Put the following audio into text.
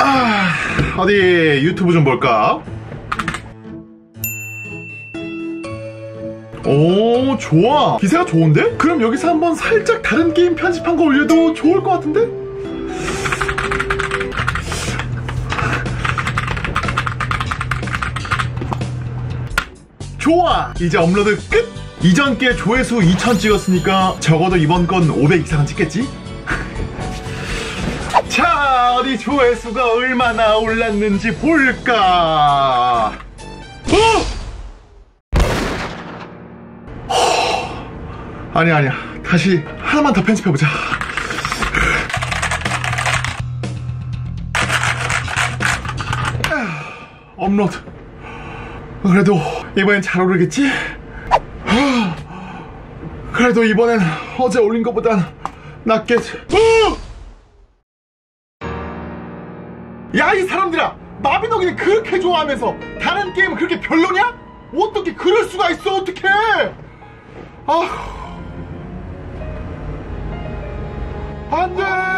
어디 유튜브 좀 볼까? 오, 좋아. 기세가 좋은데? 그럼 여기서 한번 살짝 다른 게임 편집한 거 올려도 좋을 것 같은데? 좋아! 이제 업로드 끝! 이전 게 조회수 2000 찍었으니까 적어도 이번 건 500 이상은 찍겠지? 자, 어디 조회수가 얼마나 올랐는지 볼까? 아니야. 다시 하나만 더 편집해보자. 업로드. 그래도 이번엔 잘 오르겠지? 그래도 이번엔 어제 올린 것보단 낫겠지. 야, 이 사람들아! 마비노기를 그렇게 좋아하면서 다른 게임은 그렇게 별로냐? 어떻게 그럴 수가 있어? 어떡해! 안돼!